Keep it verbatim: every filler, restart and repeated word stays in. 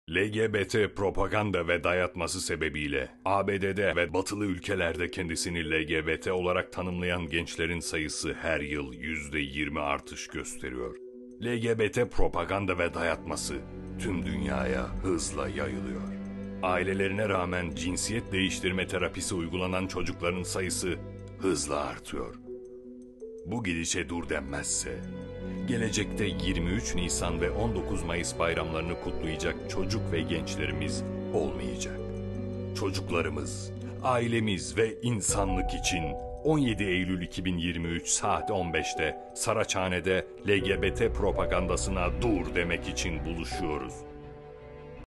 L G B T propaganda ve dayatması sebebiyle A B D'de ve batılı ülkelerde kendisini L G B T olarak tanımlayan gençlerin sayısı her yıl yüzde yirmi artış gösteriyor. L G B T propaganda ve dayatması tüm dünyaya hızla yayılıyor. Ailelerine rağmen cinsiyet değiştirme terapisi uygulanan çocukların sayısı hızla artıyor. Bu gidişe dur denmezse, gelecekte yirmi üç Nisan ve on dokuz Mayıs bayramlarını kutlayacak çocuk ve gençlerimiz olmayacak. Çocuklarımız, ailemiz ve insanlık için on yedi Eylül iki bin yirmi üç saat on beşte Saraçhane'de L G B T propagandasına dur demek için buluşuyoruz.